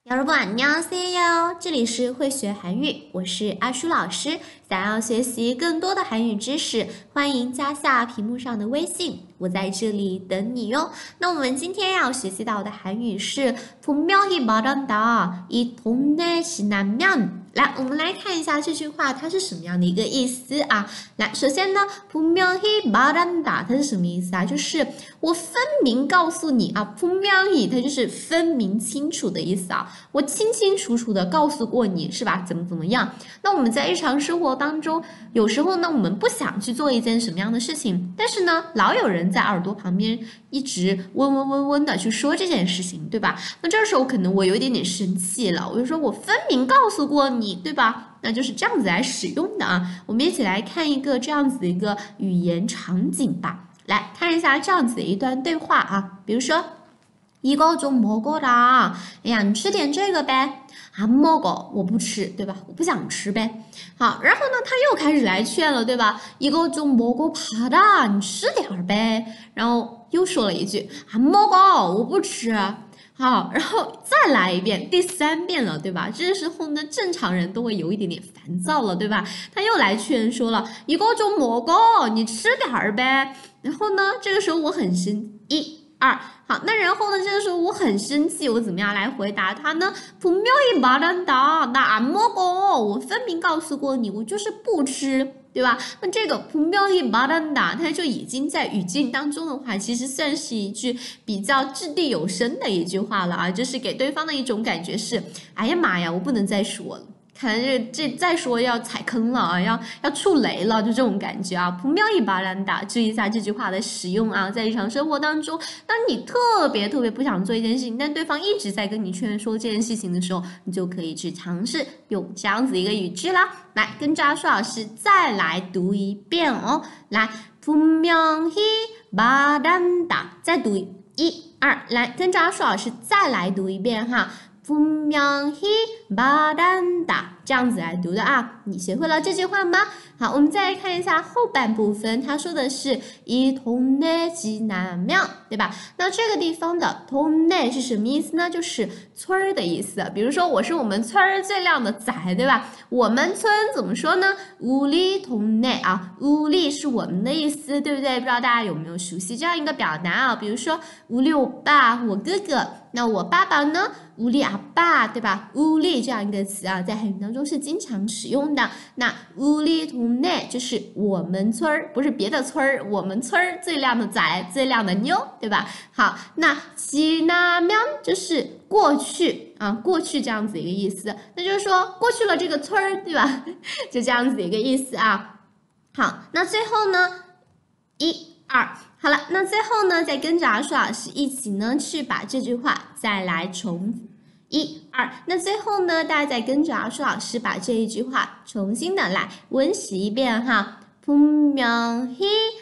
여러분 안녕하세요，这里是会学韩语，我是阿舒老师。想要学习更多的韩语知识，欢迎加下屏幕上的微信，我在这里等你哟。那我们今天要学习到的韩语是분명히 말한다，이 동네 지나면。来，我们来看一下这句话，它是什么样的一个意思啊？来，首先呢，분명히 말한다，它是什么意思啊？就是我分明告诉你啊，분명히它就是分明清楚的意思啊。我清清楚楚的告诉过你，是吧？怎么样？那我们在日常生活当中，有时候呢，我们不想去做一件什么样的事情，但是呢，老有人在耳朵旁边一直嗡的去说这件事情，对吧？那这时候可能我有一点点生气了，我就说我分明告诉过你，对吧？那就是这样子来使用的啊。我们一起来看一个这样子的一个语言场景吧。来看一下这样子的一段对话啊，比如说이거 좀 먹어라，哎呀，你吃点这个呗。안 먹어，我不吃，对吧？我不想吃呗。好，然后呢，他又开始来劝了，对吧？이거 좀 먹어봐라，你吃点呗。然后又说了一句안 먹어，我不吃。好，然后再来一遍，第3遍了，对吧？这时候呢，正常人都会有一点点烦躁了，对吧？他又来劝说了，이거 좀 먹어，你吃点呗。然后呢，这个时候我很生1、2，好，那然后呢，这个时候我很生气，我怎么样来回答他呢？분명히 말한다，나 안 먹어，我分明告诉过你，我就是不吃。对吧？那这个분명히 말한다，它就已经在语境当中的话，其实算是一句比较掷地有声的一句话了啊，就是给对方的一种感觉是，哎呀妈呀，我不能再说了。看来这再说要踩坑了啊，要触雷了，就这种感觉啊。분명히 말한다，注意一下这句话的使用啊，在日常生活当中，当你特别不想做一件事情，但对方一直在跟你劝说这件事情的时候，你就可以去尝试用这样子一个语句啦。来，跟着阿舒老师再来读一遍哦。来，분명히 말한다，再读1、2，来，跟着阿舒老师再来读一遍哈。분명히 말한다，这样子来读的啊，你学会了这句话吗？好，我们再来看一下后半部分，他说的是이 동네 지나면，对吧？那这个地方的동네是什么意思呢？就是村儿的意思。比如说我是我们村儿最靓的仔，对吧？我们村怎么说呢？우리 동네啊，우리是我们的意思，对不对？不知道大家有没有熟悉这样一个表达啊？比如说우리 오빠，我哥哥，那我爸爸呢？우리 아빠，对吧？우리这样一个词啊，在韩语当中是经常使用的。那우리 동네就是我们村儿，不是别的村儿，我们村儿最靓的仔，最靓的妞，对吧？好，那지나면就是过去啊，过去这样子一个意思，那就是说过去了这个村儿，对吧？就这样子一个意思啊。好，那最后呢，1、2。好了，那最后呢，再跟着阿舒老师一起呢，去把这句话再来重1、2。那最后呢，大家再跟着阿舒老师把这一句话重新的来温习一遍哈。분명히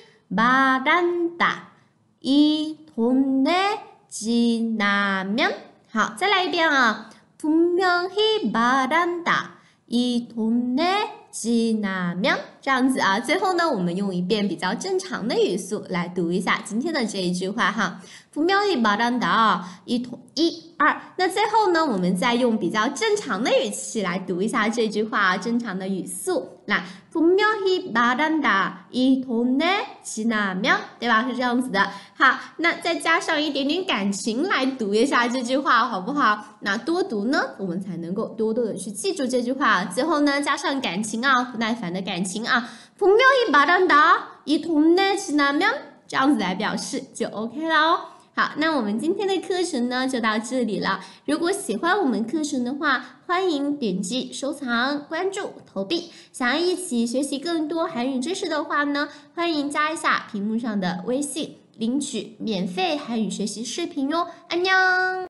말한다，이 동네 지나면。好，再来一遍啊。분명히 말한다，이 동네 지나면，这样子啊，最后呢，我们用一遍比较正常的语速来读一下今天的这一句话哈。분명히 말한다，1、2。那最后呢，我们再用比较正常的语气来读一下这句话，正常的语速。来，분명히 말한다，이 동네 지나면，对吧？是这样子的。好，那再加上一点点感情来读一下这句话，好不好？那多读呢，我们才能够多的去记住这句话。最后呢，加上感情啊，不耐烦的感情啊。분명히 말한다，이 동네 지나면，这样子来表示就 OK 了哦。好，那我们今天的课程呢就到这里了。如果喜欢我们课程的话，欢迎点击收藏、关注、投币。想要一起学习更多韩语知识的话呢，欢迎加一下屏幕上的微信，领取免费韩语学习视频哟。安녕。